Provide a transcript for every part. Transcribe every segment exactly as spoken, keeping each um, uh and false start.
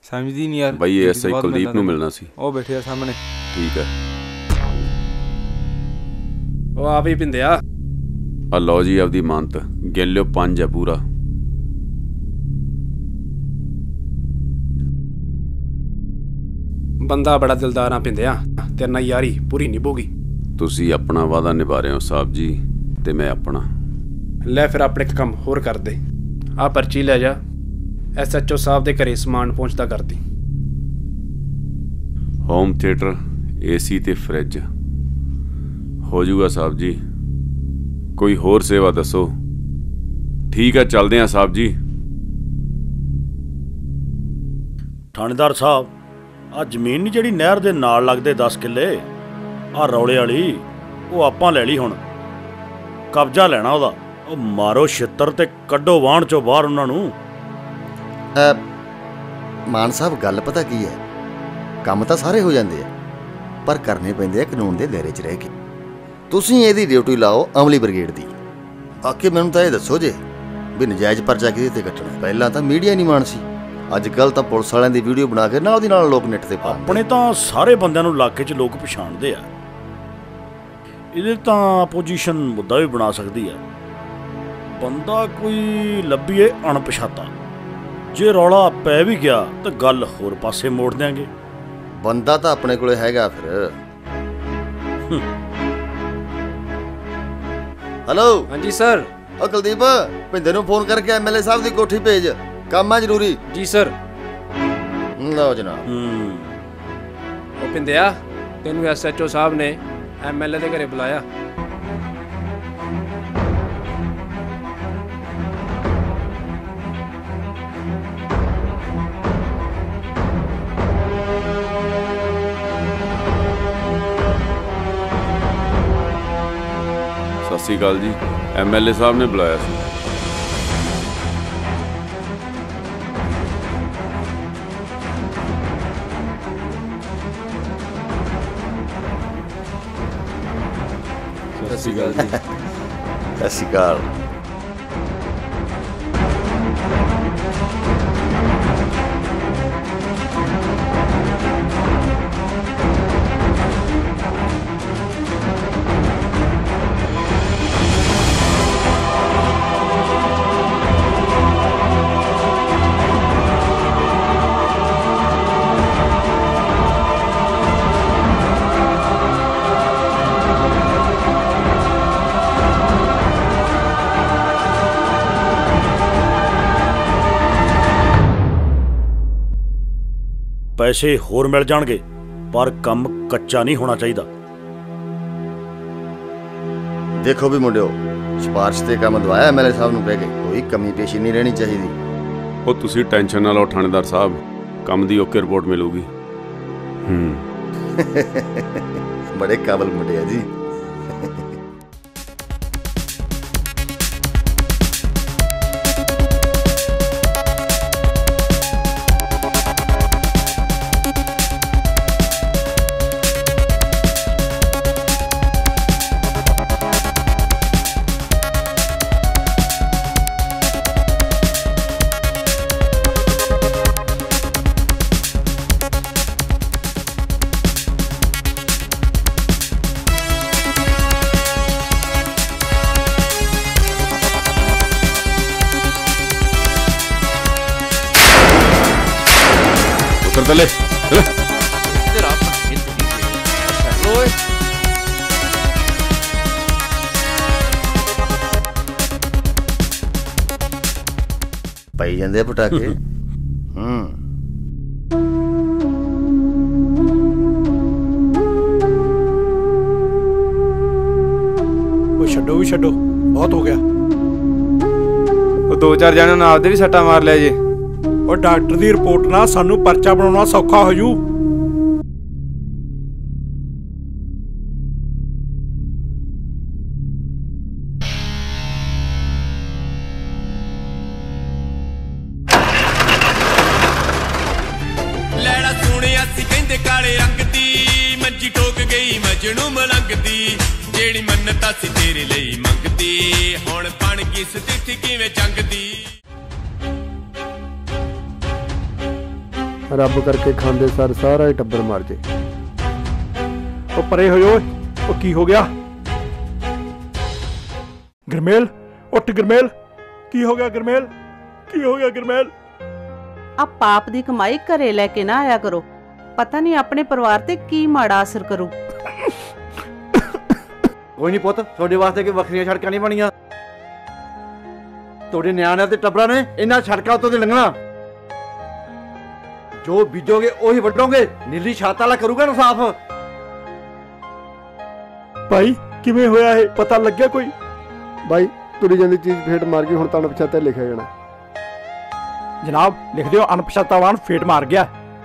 समझदी नहीं यार। भाई एस आई कुलदीप नूं मिलना सी। ओ बैठे आ सामने। ठीक है। ओ आप ही पिंदिया आ लो जी आपदी मानत गिन लियो पंज है पूरा। बंदा बड़ा दिलदार आ पिंदिया, तेरे नाल यारी पूरी निभूगी। तुसी अपना वादा निभा रहे हो साहब जी ते मैं अपना। ले फिर अपने काम होर कर दे। आ पर्ची ले जा, एस एच ओ साहब दे घरे समान पहुंचदा कर दी। होम थिएटर एसी ते फ्रिज हो जूगा साहब जी। कोई होर सेवा दसो। ठीक है चलदे हैं साहब जी। थानेदार साहब आ जमीन नहीं जिहड़ी नहर दे नाल लगदे दस किले आ रौले वाली वो आपां ले ली हुण। कब्जा लेना ओहदा। ओ मारो छित्तर ते कड्डो वाहण चों बाहर उन्हां नूं। मान साहब गल पता की है, काम तो सारे हो जाते हैं पर करने पैंदे कानून के दायरे च रह के। तुसीं इहदी ड्यूटी लाओ अमली ब्रिगेड की। आके मैनूं तां इह दसो जे भी नजायज़ परचा किहदे ते कट्टना। पहलां तां मीडिया नहीं मान सी, अजकल तां पुलिस वालियां दी वीडियो बना के नाल दी नाल लोक नेट ते पाउंदे। अपने तां सारे बंदिआं नूं इलाके च लोक पछाणदे आ। इहदे तां अपोजिशन मुद्दा भी बना सकदी है। बंदा कोई लभीए अणपछाता, जे रौला पै भी गया तो गल होर पासे मोड़ देंगे। बंदा तो अपने कोले हैगा फिर। हेलो। हाँ जी सर। ओ कुलदीप भिंदे नूं फोन करके एम एल ए साहब की कोठी भेज, काम है जरूरी। जी सर। लो जनाब। ओ भिंदिया तेनू एस एच ओ साहब ने एम एल ए दे घरे बुलाया। सत श्री अकाल जी। एम एल ए साहब ने बुलाया सी। सत श्री अकाल जी। सत श्री अकाल। पैसे होर मिल जाणगे पर कम कच्चा नहीं होना चाहिए। देखो भी मुंडिओ, सिफारिश ते काम दवाया एम एल ए साहब नूं कह के, कोई कमी पेशी नहीं रहनी चाहिए। वो तुसी टेंशन ना लो थानेदार साहब, काम दी ओके रिपोर्ट मिलूगी। हम्म बड़े काबल मुंडे आ जी। ले पाई जाते पटाखे। हम्म छड्डो भी छड्डो, बहुत हो गया। दो चार जने ने आपदे भी सट्टा मार लिया जी। और डॉक्टर की रिपोर्ट ना सानू परचा बनाना सौखा हो जू। लैड़ा सोने असी कहंदे काले रंग दी, मंजी टोक गई मजनू मलंग दी, जेड़ी मन्नत असी तेरे लिए मंगदी, हुण बन गई स्थिति किवें जंग दी। ਰੱਬ ਕਰਕੇ ਖਾਂਦੇ ਸਰ ਸਾਰਾ ਹੀ ਟੱਬਰ ਮਰ ਜੇ। ਉਹ ਪਰੇ ਹੋਇਓ, ਉਹ ਕੀ ਹੋ ਗਿਆ? ਗਰਮੇਲ, ਉੱਠ ਗਰਮੇਲ, ਕੀ ਹੋ ਗਿਆ ਗਰਮੇਲ, ਕੀ ਹੋ ਗਿਆ ਗਰਮੇਲ? ਆ ਪਾਪ ਦੀ ਕਮਾਈ ਘਰੇ ਲੈ ਕੇ ਨਾ ਆਇਆ ਕਰੋ, ਪਤਾ ਨਹੀਂ ਆਪਣੇ ਪਰਿਵਾਰ ਤੇ ਕੀ ਮਾੜਾ ਅਸਰ ਕਰੂ। ਕੋਈ ਨਹੀਂ ਪੁੱਤ, ਤੁਹਾਡੇ ਵਾਸਤੇ ਕਿ ਵੱਖਰੀਆਂ ਸੜਕਾਂ ਨਹੀਂ ਬਣੀਆਂ। ਤੁਹਾਡੇ ਨਿਆਣਿਆਂ ਤੇ ਟੱਬਰਾਂ ਨੇ ਇਹਨਾਂ ਸੜਕਾਂ ਉੱਤੋਂ ਦੀ ਲੰਘਣਾ। ਜੋ ਬੀਜੋਗੇ ਉਹੀ ਵੱਢੋਗੇ। ਨੀਲੀ ਛਾਤ ਵਾਲਾ ਕਰੂਗਾ ਨਾ ਸਾਫ਼। ਭਾਈ ਕਿਵੇਂ ਹੋਇਆ ਇਹ, ਪਤਾ ਲੱਗਿਆ ਕੋਈ? ਬਾਈ ਤੁਰੀ ਜਾਂਦੀ ਚੀਜ਼ ਫੇਟ ਮਾਰ ਗਈ, ਹੁਣ ਤਾਂ ਅਣਪਛਾਤਾ ਲਿਖਿਆ ਜਾਣਾ। ਜਨਾਬ ਲਿਖ ਦਿਓ, ਅਣਪਛਾਤਾ ਵਾਹਨ ਫੇਟ ਮਾਰ ਗਿਆ।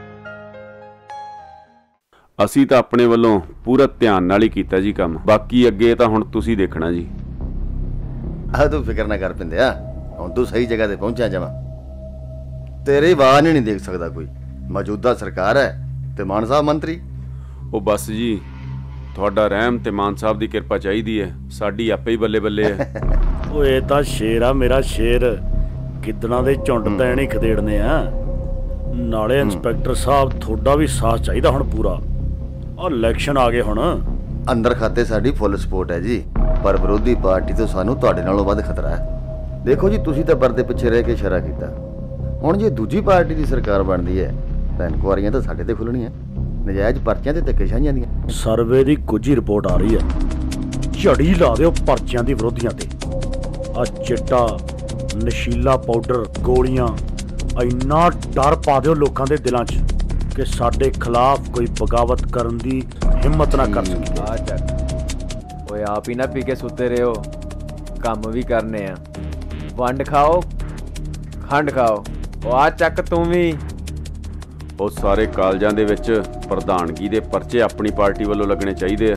ਅਸੀਂ ਤਾਂ ਆਪਣੇ ਵੱਲੋਂ ਪੂਰਾ ਧਿਆਨ ਨਾਲ ਹੀ ਕੀਤਾ ਜੀ ਕੰਮ, ਬਾਕੀ ਅੱਗੇ ਤਾਂ ਹੁਣ ਤੁਸੀਂ ਦੇਖਣਾ ਜੀ। ਆਹ ਤੂੰ ਫਿਕਰ ਨਾ ਕਰ ਪਿੰਦਿਆ, ਹੁਣ ਤੂੰ ਸਹੀ ਜਗ੍ਹਾ ਤੇ ਪਹੁੰਚਿਆ ਜਾਵਾਂ। ਤੇਰੀ ਆਵਾਜ਼ ਨਹੀਂ ਦੇਖ ਸਕਦਾ ਕੋਈ। ਮੌਜੂਦਾ ਸਰਕਾਰ ਹੈ ਤੇ ਮਾਨ ਸਾਹਿਬ ਮੰਤਰੀ। ਉਹ ਬਸ ਜੀ, ਤੁਹਾਡਾ ਰਹਿਮ ਤੇ ਮਾਨ ਸਾਹਿਬ ਦੀ ਕਿਰਪਾ ਚਾਹੀਦੀ ਹੈ, ਸਾਡੀ ਆਪੇ ਹੀ ਬੱਲੇ ਬੱਲੇ ਹੈ। ਓਏ ਤਾਂ ਸ਼ੇਰ ਆ ਮੇਰਾ ਸ਼ੇਰ, ਕਿੱਦਣਾ ਦੇ ਝੁੰਡ ਤਾਂ ਨਹੀਂ ਖਦੇੜਨੇ ਆ। ਨਾਲੇ ਇੰਸਪੈਕਟਰ ਸਾਹਿਬ ਤੁਹਾਡਾ ਵੀ ਸਾਥ ਚਾਹੀਦਾ ਹੁਣ ਪੂਰਾ। ਆ ਇਲੈਕਸ਼ਨ ਆ ਗਏ ਹੁਣ। ਅੰਦਰ ਖਾਤੇ ਸਾਡੀ ਫੁੱਲ ਸਪੋਰਟ ਹੈ ਜੀ, ਪਰ ਵਿਰੋਧੀ ਪਾਰਟੀ ਤੋਂ ਸਾਨੂੰ ਤੁਹਾਡੇ ਨਾਲੋਂ ਵੱਧ ਖਤਰਾ ਹੈ। ਦੇਖੋ ਜੀ, ਤੁਸੀਂ ਤਾਂ ਪਰਦੇ ਪਿੱਛੇ ਰਹਿ ਕੇ ਇਸ਼ਾਰਾ ਕੀਤਾ। ਹੁਣ ਜੇ ਦੂਜੀ ਪਾਰਟੀ ਦੀ ਸਰਕਾਰ ਬਣਦੀ ਹੈ ਤਾਂ ਇਨਕੁਆਰੀਆਂ ਤਾਂ ਸਾਡੇ ਤੇ ਖੁੱਲਣੀਆਂ, ਨਜਾਇਜ਼ ਪਰਚੀਆਂ ਤੇ ਧੱਕੇਸ਼ਾਹੀਆਂ ਦੀਆਂ। ਸਰਵੇ ਦੀ ਕੁਝ ਹੀ ਰਿਪੋਰਟ ਆ ਰਹੀ ਹੈ, ਝੜੀ ਲਾ ਦਿਓ ਪਰਚੀਆਂ ਦੀ ਵਿਰੋਧੀਆਂ ਤੇ। ਆ ਚਿੱਟਾ, ਨਸ਼ੀਲਾ ਪਾਊਡਰ, ਗੋਲੀਆਂ, ਇੰਨਾ ਡਰ ਪਾ ਦਿਓ ਲੋਕਾਂ ਦੇ ਦਿਲਾਂ 'ਚ ਕਿ ਸਾਡੇ ਖਿਲਾਫ ਕੋਈ ਬਗਾਵਤ ਕਰਨ ਦੀ ਹਿੰਮਤ ਨਾ ਕਰ ਸਕੇ। ਆ ਚੱਕ ਓਏ, ਆਪ ਹੀ ਨਾ ਪੀ ਕੇ ਸੁੱਤੇ ਰਹੋ, ਕੰਮ ਵੀ ਕਰਨੇ ਆ। ਵੰਡ ਖਾਓ, ਖੰਡ ਖਾਓ। ਉਹ ਆ ਚੱਕ ਤੂੰ ਵੀ। ਉਹ ਸਾਰੇ ਕਾਲਜਾਂ ਦੇ ਵਿੱਚ ਪ੍ਰਧਾਨਗੀ ਦੇ ਪਰਚੇ ਆਪਣੀ ਪਾਰਟੀ ਵੱਲੋਂ ਲੱਗਣੇ ਚਾਹੀਦੇ ਆ।